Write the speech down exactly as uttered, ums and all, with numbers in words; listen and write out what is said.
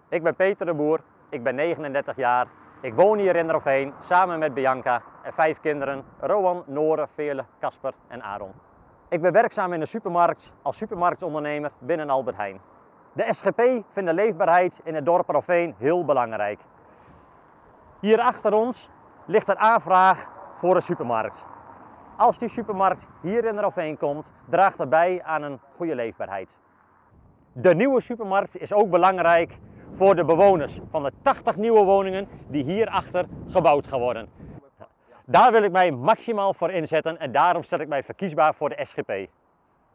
Ik ben Peter de Boer, ik ben negenendertig jaar. Ik woon hier in Roffeen samen met Bianca en vijf kinderen, Rowan, Noore, Veerle, Casper en Aaron. Ik ben werkzaam in de supermarkt als supermarktondernemer binnen Albert Heijn. De S G P vindt de leefbaarheid in het dorp Roffeen heel belangrijk. Hier achter ons ligt een aanvraag voor een supermarkt. Als die supermarkt hier in Roffeen komt, draagt dat bij aan een goede leefbaarheid. De nieuwe supermarkt is ook belangrijk voor de bewoners van de tachtig nieuwe woningen die hierachter gebouwd gaan worden. Daar wil ik mij maximaal voor inzetten en daarom stel ik mij verkiesbaar voor de S G P.